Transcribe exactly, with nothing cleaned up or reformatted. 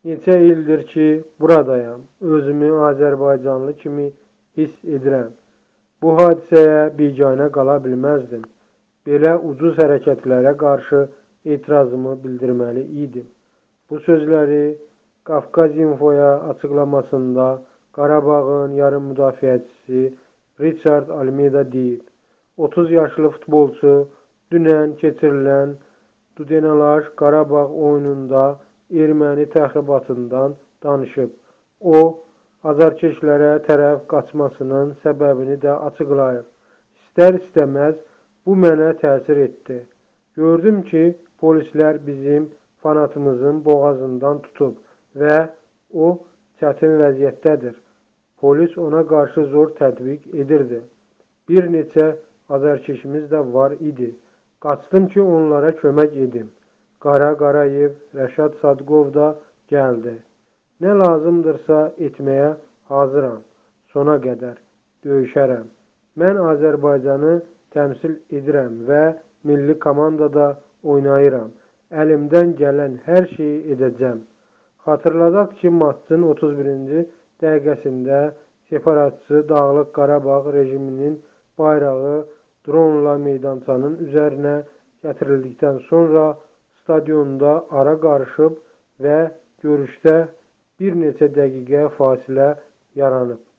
Neçə ildir ki, buradayam. Özümü Azərbaycanlı kimi hiss edirəm. Bu hadisəyə biganə qala bilməzdim. Belə ucuz hərəkətlərə qarşı etirazımı bildirməli idim. Bu sözləri Qafqaz-Infoya açıqlamasında Qarabağın yarım müdafiəçisi Richard Almeida deyib. otuz yaşlı futbolçu dünən keçirilən Dudenalar Qarabağ oyununda erməni təxribatından danışıb. O, azarkeşlərə tərəf qaçmasının səbəbini də açıqlayıb. İstər-istəməz bu mənə təsir etdi. Gördüm ki, polislər bizim fanatımızın boğazından tutub və o çətin vəziyyətdədir. Polis ona qarşı zor tətbiq edirdi. Bir neçə azarkeşimiz də var idi. Qaçdım ki, onlara kömək edim. Qara Qarayev, Rəşad Sadqov da gəldi. Nə lazımdırsa etməyə hazıram. Sona qədər döyüşərəm. Mən Azərbaycanı təmsil edirəm və milli komandada oynayıram. Əlimdən gələn hər şeyi edəcəm. Xatırladaq ki, matçın otuz birinci dəqiqəsində separatçı Dağlıq Qarabağ rejiminin bayrağı dronla meydançanın üzərinə gətirildikdən sonra stadionda ara qarışıb və görüşdə bir neçə dəqiqə fasilə yaranıb.